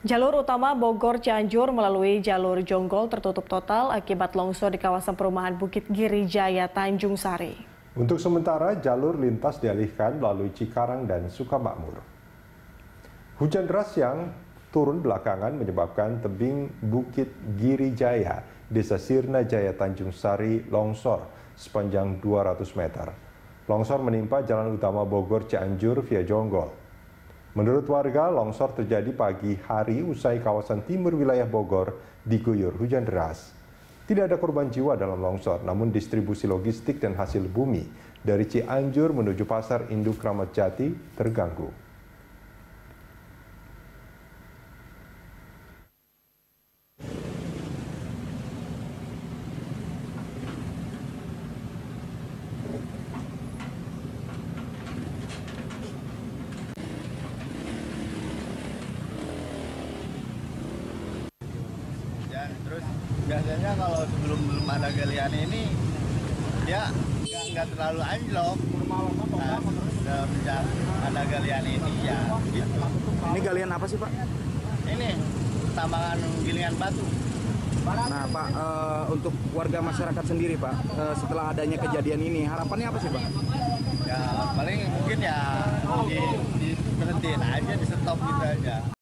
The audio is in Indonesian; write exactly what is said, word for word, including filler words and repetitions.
Jalur utama Bogor-Cianjur melalui jalur Jonggol tertutup total akibat longsor di kawasan perumahan Bukit Giri Jaya, Tanjung Sari. Untuk sementara, jalur lintas dialihkan melalui Cikarang dan Sukamakmur. Hujan deras yang turun belakangan menyebabkan tebing Bukit Giri Jaya, Desa Sirna Jaya, Tanjung Sari longsor sepanjang dua ratus meter. Longsor menimpa jalan utama Bogor-Cianjur via Jonggol. Menurut warga, longsor terjadi pagi hari usai kawasan timur wilayah Bogor diguyur hujan deras. Tidak ada korban jiwa dalam longsor, namun distribusi logistik dan hasil bumi dari Cianjur menuju Pasar Induk Kramat Jati terganggu. Terus biasanya kalau sebelum belum ada galian ini dia nggak nggak terlalu anjlok. Nah, semenjak ada galian ini ya gitu. Ini galian apa sih Pak? Ini tambangan gilingan batu. Nah Pak, uh, untuk warga masyarakat sendiri Pak, uh, setelah adanya kejadian ini harapannya apa sih Pak? Ya paling mungkin ya di, di berhentiin aja, di stop gitu aja.